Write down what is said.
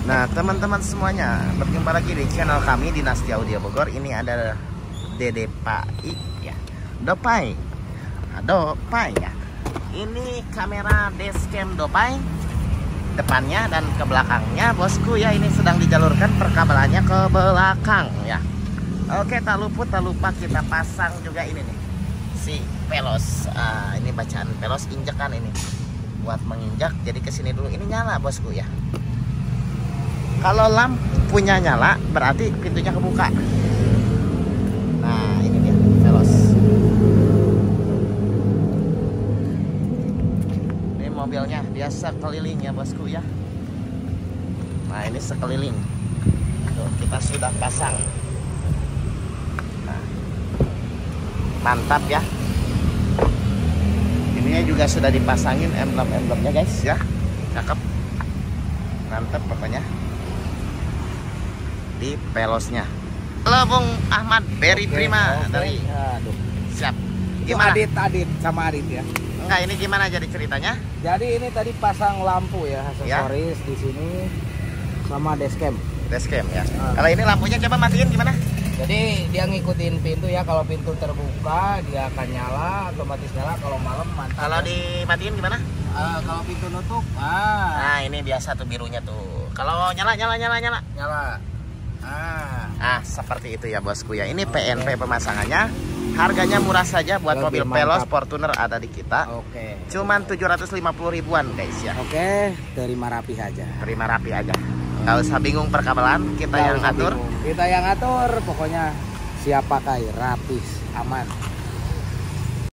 Nah, teman-teman semuanya, berjumpa lagi di channel kami Dinasti Audio Bogor. Ini ada Dede Pai ya. Dopai. Dopai ya. Ini kamera dashcam Dopai depannya dan ke belakangnya, bosku ya. Ini sedang dijalurkan perkabelannya ke belakang ya. Oke, tak lupa kita pasang juga ini nih. Si pelos. Ini bacaan pelos injekan ini. Buat menginjak, jadi kesini dulu. Ini nyala, bosku ya. Kalau lampunya nyala, berarti pintunya kebuka. Nah, ini dia velos. Ini mobilnya biasa keliling ya, bosku ya. Nah, ini sekeliling. Tuh, kita sudah pasang. Nah, mantap ya. Ininya juga sudah dipasangin emblem-emblemnya, guys ya. Cakep. Mantap pokoknya. Di pelosnya. Halo Bung Ahmad Berry Prima dari siap. Gimana? Adit sama Adit ya. Enggak, ini gimana jadi ceritanya? Jadi ini tadi pasang lampu ya, aksesoris di sini sama dashcam. Dashcam ya. Kalau ini lampunya coba matiin gimana? Jadi dia ngikutin pintu ya, kalau pintu terbuka dia akan nyala, otomatis nyala. Kalau malam mantap. Kalau dimatiin gimana? Kalau pintu nutup, Nah, ini biasa tuh birunya tuh. Kalau nyala. nyala. Seperti itu ya, bosku ya. Ini PNP pemasangannya. Harganya murah saja buat Lebih mobil Pelos mantap. Fortuner ada di kita. Oke. Cuman 750 ribuan, guys ya. Oke, terima rapi aja. Terima rapi aja. Nggak usah bingung perkabelan, kita Nggak yang usah ngatur. bingung. Kita yang ngatur, pokoknya siap pakai, rapis, aman.